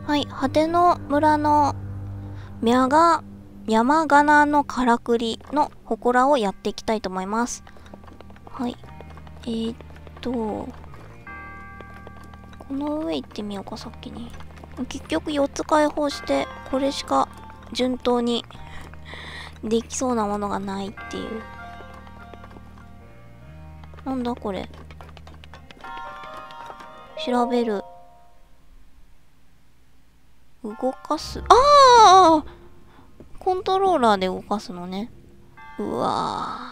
はい、果ての村の山柄のからくりの祠をやっていきたいと思います。はい。この上行ってみようか、先に。結局4つ開放して、これしか順当にできそうなものがないっていう。なんだこれ。調べる。動かす。ああコントローラーで動かすのね。うわ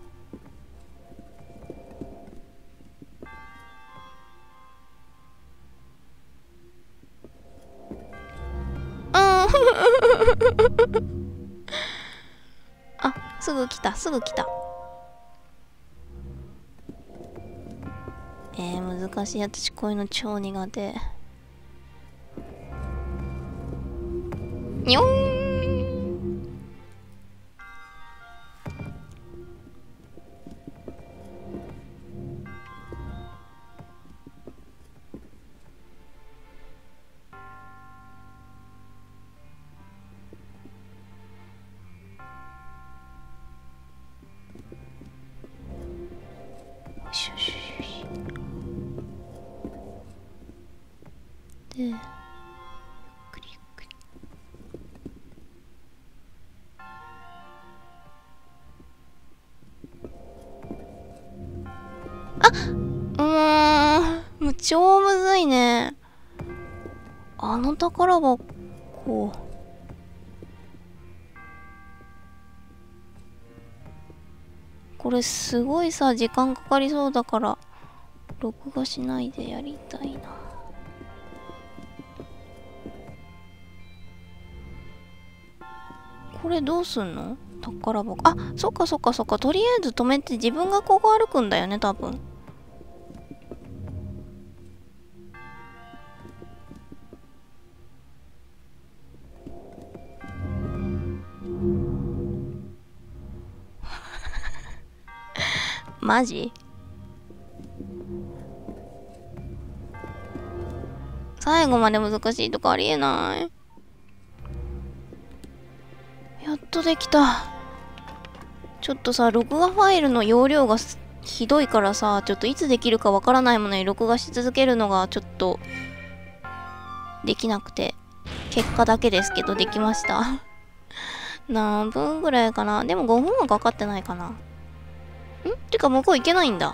あ、すぐ来た、すぐ来た。難しい。私こういうの超苦手。にょん。で、ゆっくりゆっくり。もう超むずいね。あの宝箱。これすごいさ、時間かかりそうだから、録画しないでやりたいな。これどうすんの？宝箱。あ、そっかそっかそっか。とりあえず止めて自分がここ歩くんだよね、多分。マジ？最後まで難しいとかありえない。やっとできた。ちょっとさ、録画ファイルの容量がひどいからさ、ちょっといつできるかわからないものに録画し続けるのがちょっとできなくて、結果だけですけどできました。何分ぐらいかな。でも5分はかかってないかな。てか向こう行けないんだ。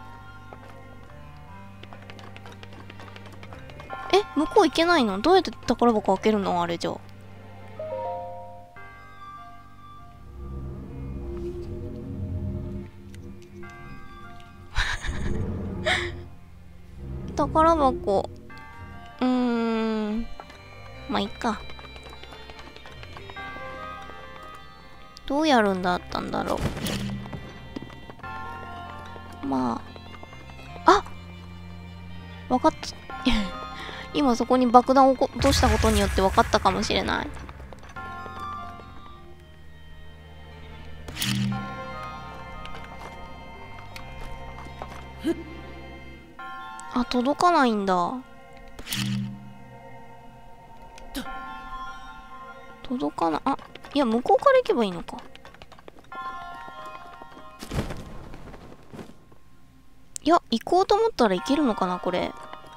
向こう行けないの？どうやって宝箱開けるの？あれじゃ。宝箱。まあ、いっか。どうやるんだったんだろう。まあ。わかった。今そこに爆弾を落としたことによって分かったかもしれない。あ、届かないんだ。届かない。あ、いや、向こうから行けばいいのか。いや、行こうと思ったらいけるのかな、これ。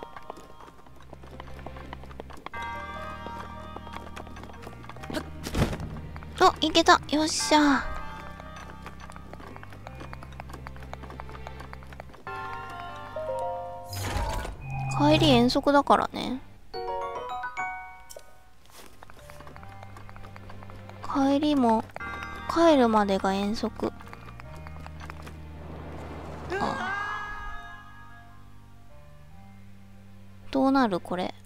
あ、いけた。よっしゃ。帰り遠足だからね。帰りも、帰るまでが遠足。どうなるこれ。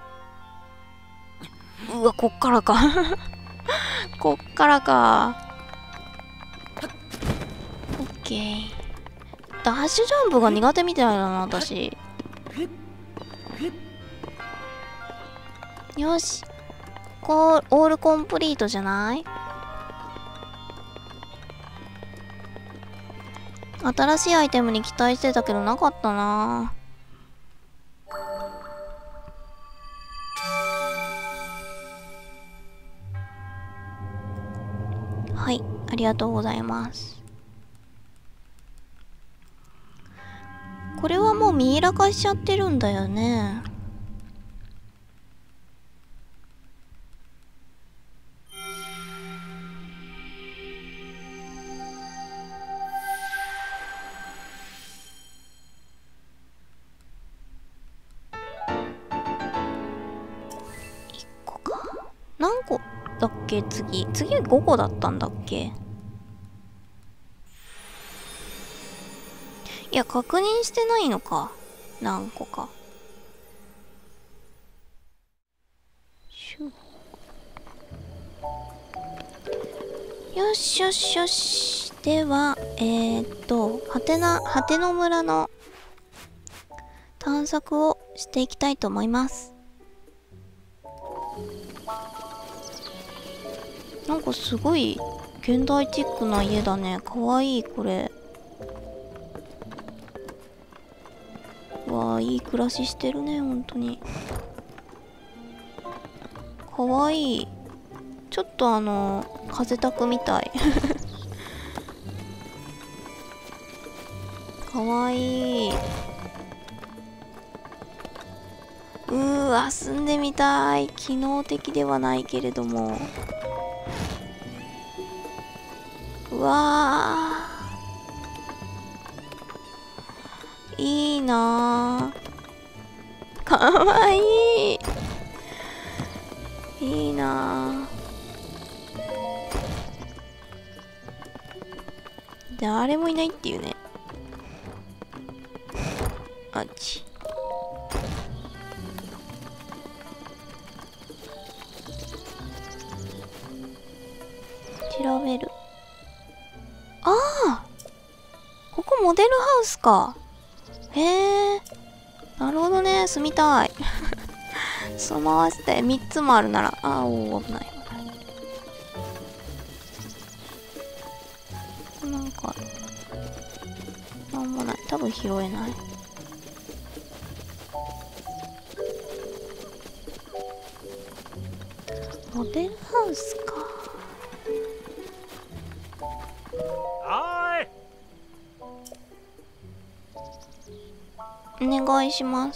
うわ、こっからか。こっからか。オッケー。ダッシュジャンプが苦手みたいだな、私。よし。オールコンプリートじゃない？新しいアイテムに期待してたけどなかったな。 ありがとうございます。これはもうミイラ化しちゃってるんだよね。1個か。何個だっけ次5個だったんだっけ。いや、確認してないのか。何個か。よしよしよし。では、はての村の探索をしていきたいと思います。なんかすごい現代チックな家だね。かわいい、これ。わあ、いい暮らししてるね、ほんとに。かわいい。ちょっと風宅みたい。かわいい。住んでみたい。機能的ではないけれども。うわー、いいなー。かわいい。いいなー。誰もいないっていうね。あっち。調べる。ああ、ここモデルハウスか。へえ、なるほどね。住みたい。住まわせて3つもあるなら。おー、危ない。なんかなんもない。多分拾えない。モデルハウスか。お願いします。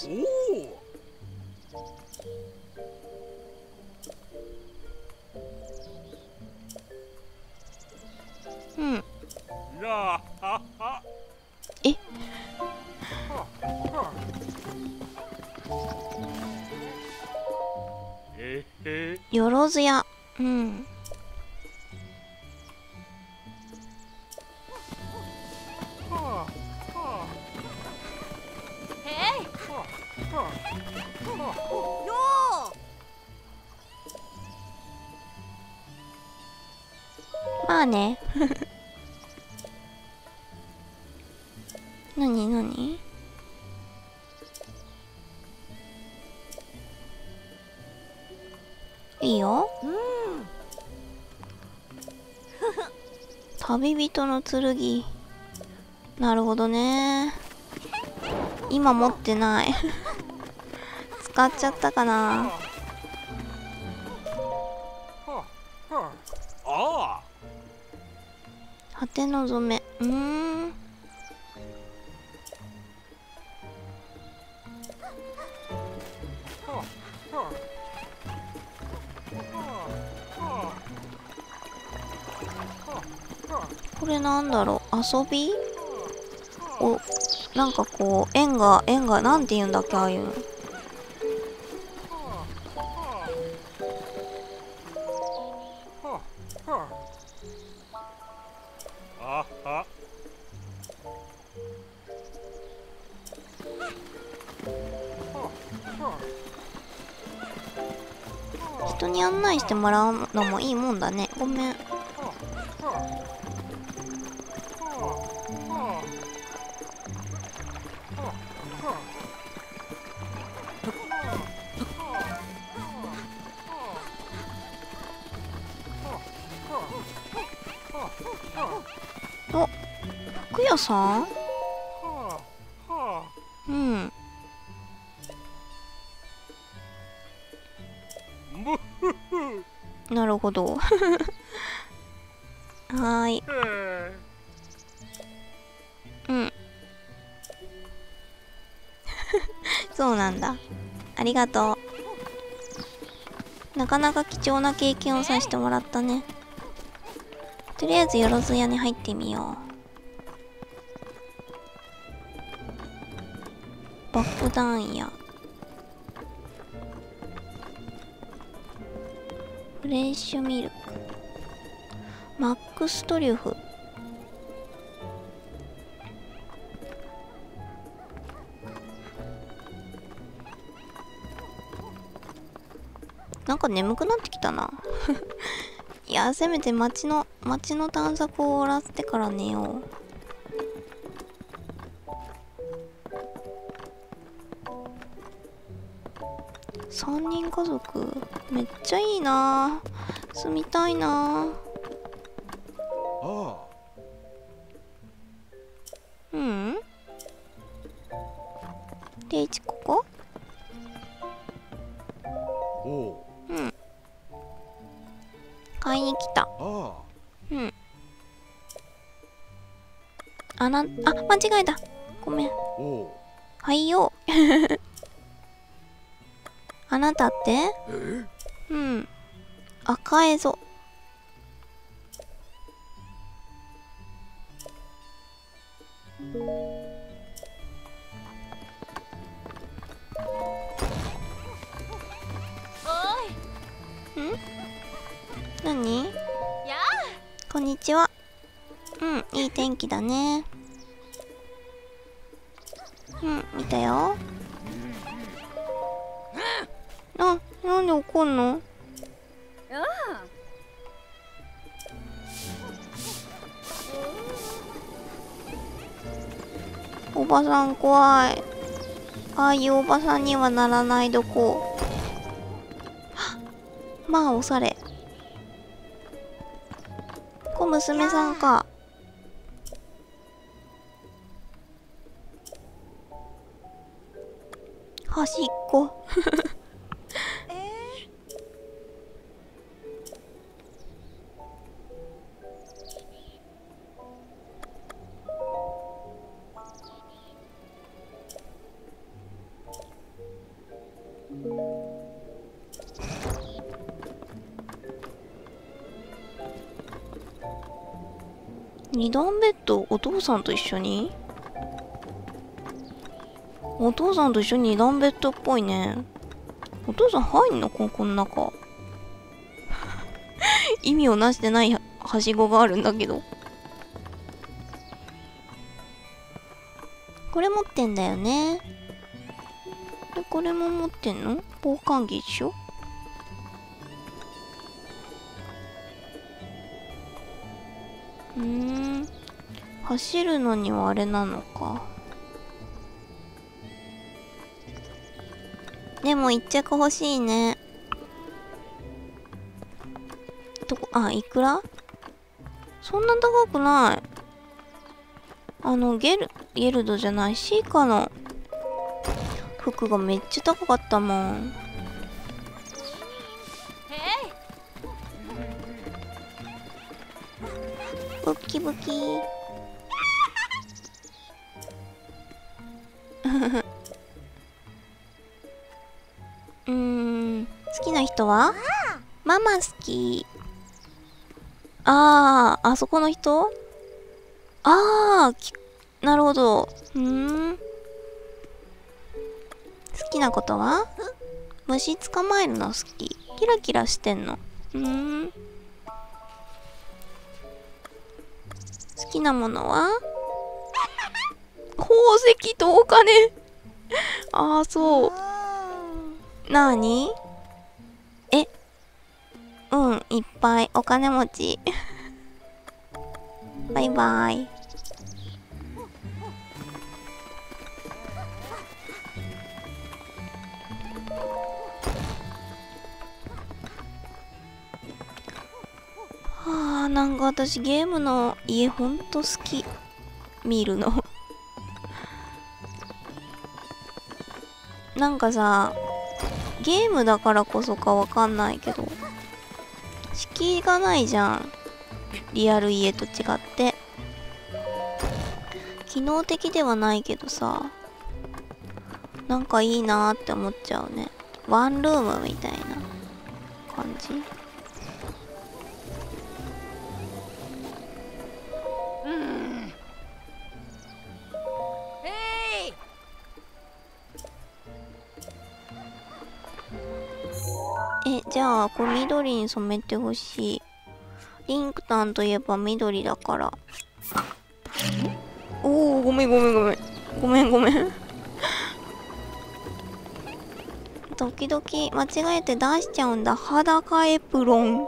うん。よろずや。うん。まあね。なになに。いいよ。旅人の剣。なるほどね。今持ってない。使っちゃったかな。果ての染め。これなんだろう。遊び？なんかこう、円が、なんて言うんだっけ、ああいうの。人に案内してもらうのもいいもんだね。ごめん。お、服屋さん？うん。なるほど。 はーい。うん。そうなんだ。ありがとう。なかなか貴重な経験をさせてもらったね。とりあえずよろず屋に入ってみよう。爆弾やフレッシュミルク、マックストリュフ。なんか眠くなってきたな。いや、せめて街の探索を終わらせてから寝よう。3人家族めっちゃいいな。住みたいな。うん。で、ここ？うん。買いに来た。うん。間違えた。ごめん。はいよ。あなたって？うん。赤えぞ。ん？何？こんにちは。うん、いい天気だね。うん、見たよ。なんで怒んの？おばさん怖い。ああいうおばさんにはならないどこ。まあ、おされ。小娘さんか。端っこ。二段ベッド、お父さんと一緒に？お父さんと一緒に二段ベッドっぽいね。お父さん入んの？この中。意味をなしてないはしごがあるんだけど。これ持ってんだよね。で、これも持ってんの？防寒着でしょ？走るのにはあれなのか。でも一着欲しいね。いくら？そんな高くない。ゲルドじゃない、シーカの服がめっちゃ高かったもん。ブッキブキ好きな人は？ママ好き。あそこの人？なるほど。好きなことは？虫捕まえるの好き。キラキラしてんの。好きなものは？宝石とお金。そう。なーに？いっぱいお金持ち。バイバイ。なんか私ゲームの家ほんと好き。見るの。なんかさ、ゲームだからこそかわかんないけど、敷居がないじゃん。 リアル家と違って機能的ではないけどさ、なんかいいなーって思っちゃうね。ワンルームみたいな感じ。じゃあこれ緑に染めてほしい。リンクタンといえば緑だから。おお、ごめんごめんごめんごめんごめん時々間違えて出しちゃうんだ。裸エプロン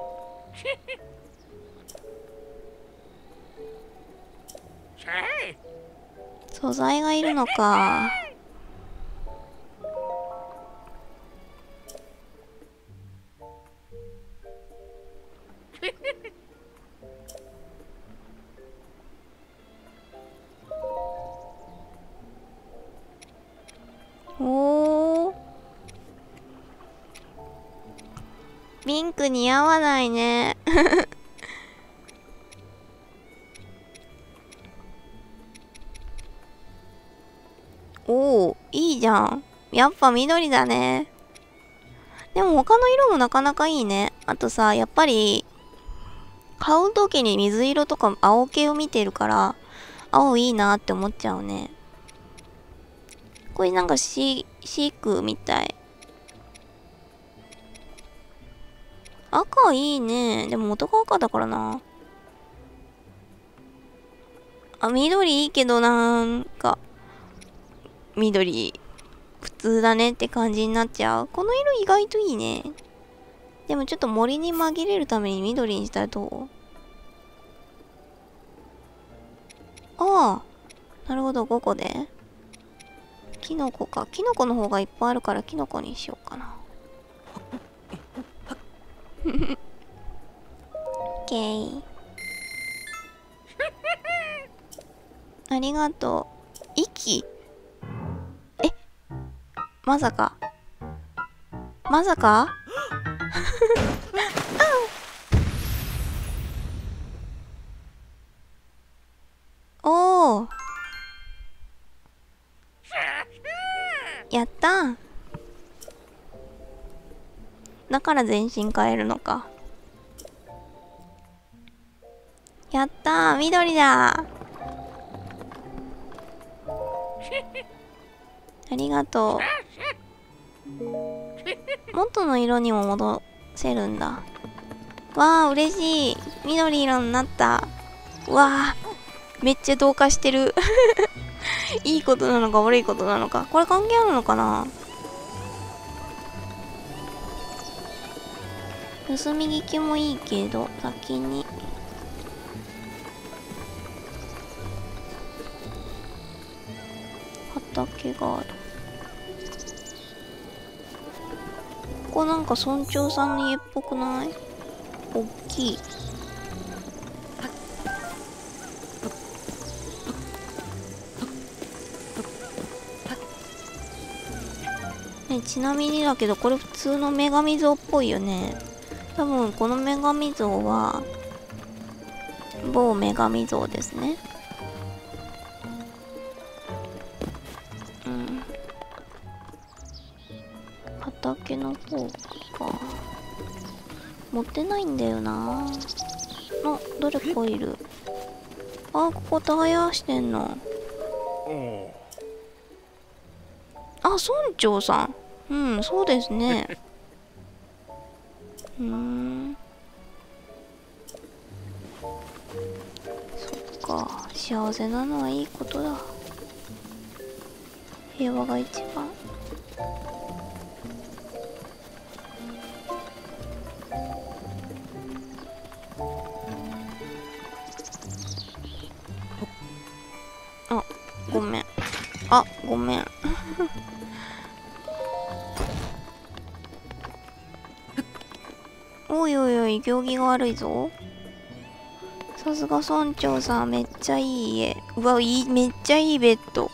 素材がいるのか。おー、ピンク似合わないねおお、いいじゃん。やっぱ緑だね。でも他の色もなかなかいいね。あとさ、やっぱり買う時に水色とか青系を見てるから青いいなって思っちゃうね。これなんかシークみたい。赤いいね。でも元が赤だからな。あ、緑いいけどなんか緑普通だねって感じになっちゃう。この色意外といいね。でもちょっと森に紛れるために緑にしたらどう？ああ、なるほど、5個で。キノコか。キノコの方がいっぱいあるからキノコにしようかな。オッケー。ありがとう。息？え？まさか。まさかおー。やったー。だから全身変えるのか。やったー、緑だー。ありがとう。元の色にも戻せるんだ。わー、嬉しい。緑色になった。わー、めっちゃ同化してる。いいことなのか悪いことなのか。これ関係あるのかな？盗み聞きもいいけど、先に。畑がある。ここなんか村長さんの家っぽくない？おっきい。ね、ちなみにだけどこれ普通の女神像っぽいよね。多分この女神像は某女神像ですね。うん。畑の方か。持ってないんだよな。どれかいる。あ、ここ耕してんの。あ、村長さん。うん、そうですね。そっか、幸せなのはいいことだ。平和が一番。あ、ごめん。あ、ごめん。おいおいおい、行儀が悪いぞ。さすが村長さん、めっちゃいい家。うわ、めっちゃいいベッド。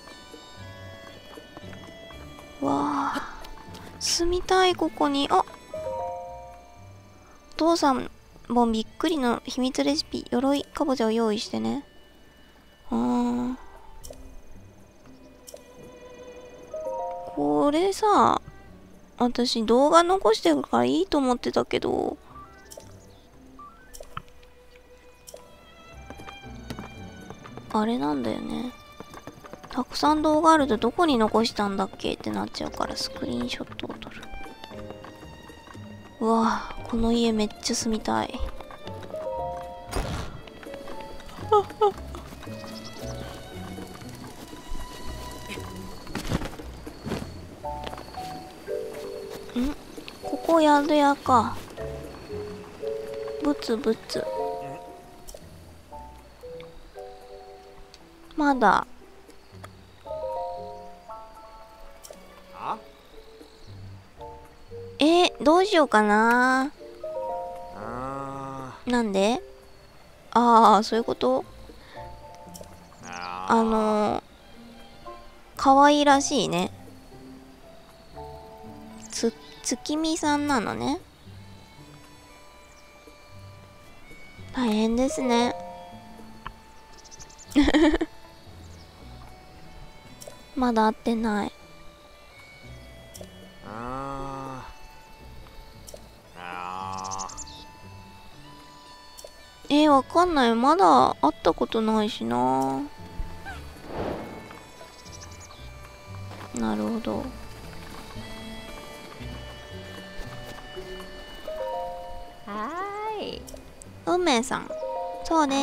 わあ、住みたい、ここに。あ、お父さん、 ボンびっくりの秘密レシピ、鎧かぼちゃを用意してね。これさ、私動画残してるからいいと思ってたけど、あれなんだよね。たくさん動画あるとどこに残したんだっけってなっちゃうからスクリーンショットを撮る。うわぁ、この家めっちゃ住みたい。ここ宿屋か。ブツブツ。まだ。どうしようかな。なんで？そういうこと？可愛らしいね。月見さんなのね。大変ですね。まだ会ってない。わかんない。まだ会ったことないしな。なるほど。運命さん。そうです。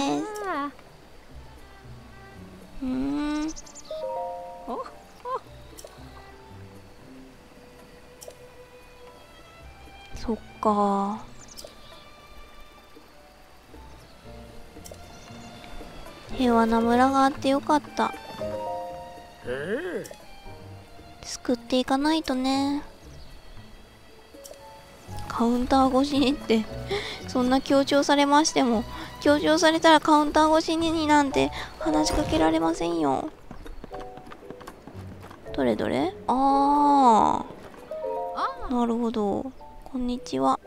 そっか。平和な村があってよかった。救っていかないとね。カウンター越しにってそんな強調されましても、強調されたらカウンター越しになんて話しかけられませんよ。どれどれ？なるほど。こんにちは。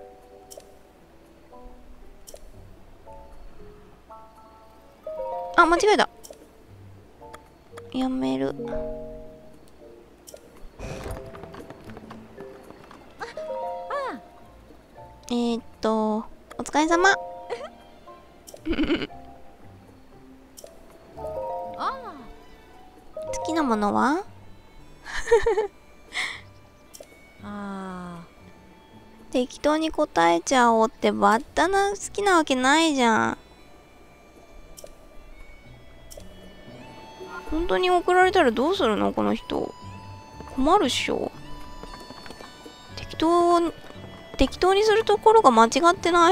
間違えた。やめる。お疲れ様。好きなものは？適当に答えちゃおうってバッタな好きなわけないじゃん。本当に送られたらどうするのこの人。困るっしょ。適当にするところが間違ってない？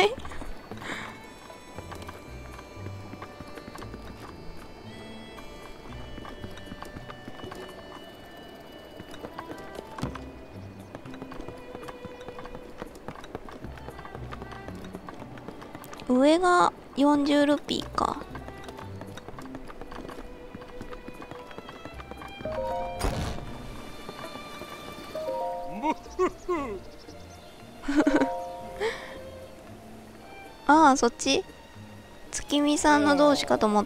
上が40ルピーか。そっち？月見さんの同士かと思った。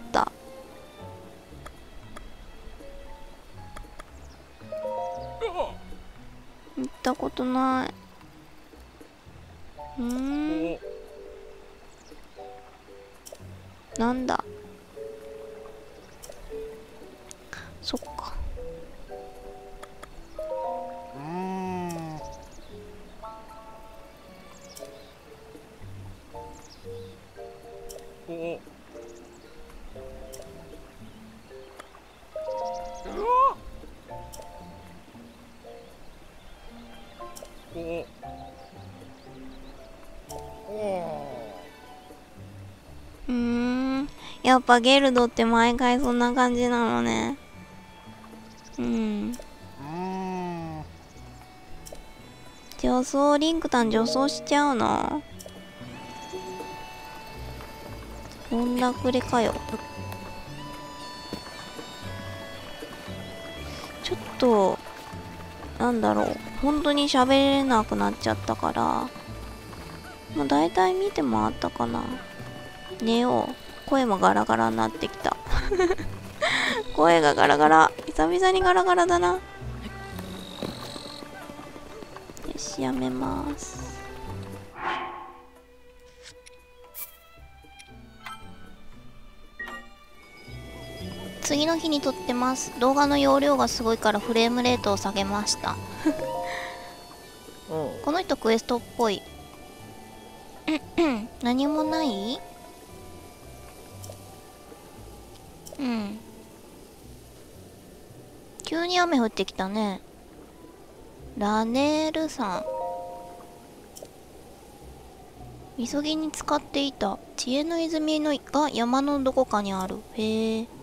行ったことない。なんだ。そっか。やっぱゲルドって毎回そんな感じなのね。女装、リンクタン女装しちゃうの？どんだくれかよ。ちょっとなんだろう、本当に喋れなくなっちゃったからもう大体見て回ったかな。寝よう。声もガラガラになってきた。声がガラガラ。久々にガラガラだな。よし、やめます。次の日に撮ってます。動画の容量がすごいからフレームレートを下げました。この人クエストっぽい。何もない？うん。急に雨降ってきたね。ラネール山。急ぎに使っていた知恵の泉のが山のどこかにある。へえ。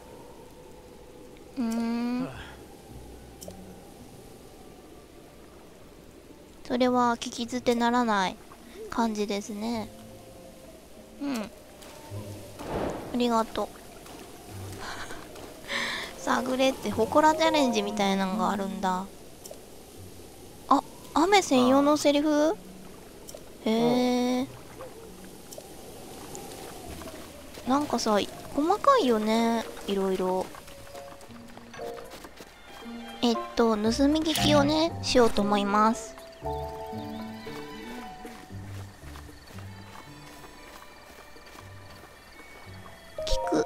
それは聞き捨てならない感じですね。うん。ありがとう。探れってほこらチャレンジみたいなのがあるんだ。あ、雨専用のセリフ？へえ。なんかさ、細かいよね、いろいろ。盗み聞きをね、しようと思います。聞く。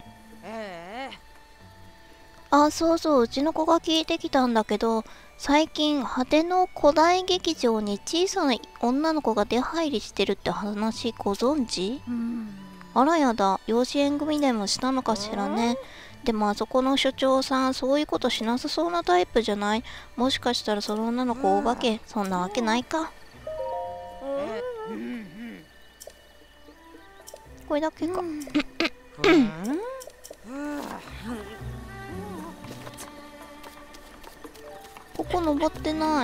あ、そうそう、うちの子が聞いてきたんだけど、最近、果ての古代劇場に小さな女の子が出入りしてるって話ご存知？あらやだ、養子縁組でもしたのかしらね。でもあそこの所長さん、そういうことしなさそうなタイプじゃない？もしかしたらその女の子お化け？そんなわけないか。これだけか。ここ登ってない。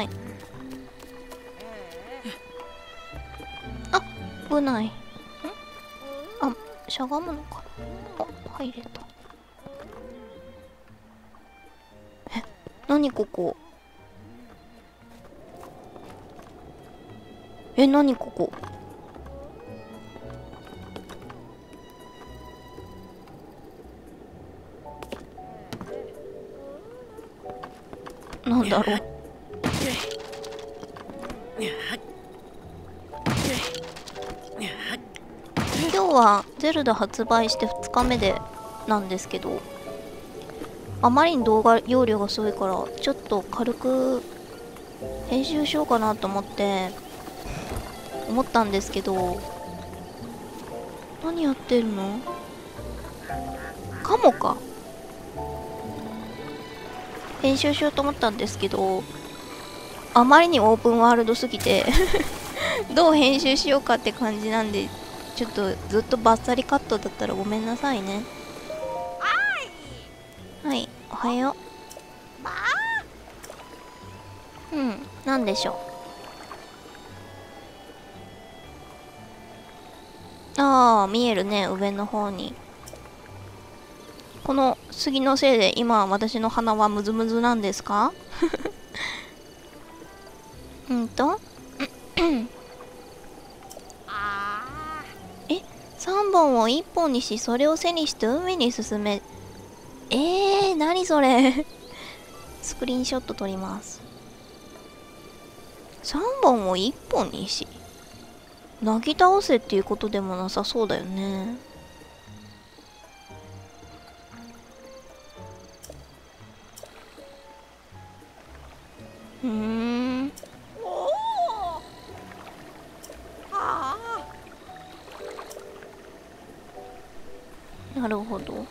あ、危ない。あ、しゃがむのかな。あ、入れた。何ここ？何ここ？なんだろう。今日はゼルダ発売して2日目でなんですけど、あまりに動画容量がすごいからちょっと軽く編集しようかなと思ったんですけど、何やってるの？カモか。編集しようと思ったんですけど、あまりにオープンワールドすぎてどう編集しようかって感じなんで、ちょっとずっとバッサリカットだったらごめんなさいね。はい、おはよう。なんでしょう。ああ、見えるね、上の方に。この杉のせいで今私の鼻はムズムズなんですか？3本を1本にし、それを背にして海に進め。何それ。スクリーンショット撮ります。3本を1本にし、なぎ倒せっていうことでもなさそうだよね。なるほど。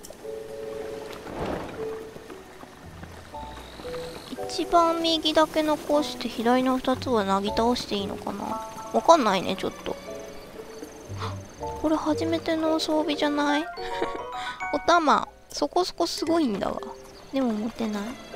一番右だけ残して左の2つはなぎ倒していいのかな。わかんないね、ちょっと。これ初めての装備じゃない？お玉そこそこすごいんだわ。でも持てない。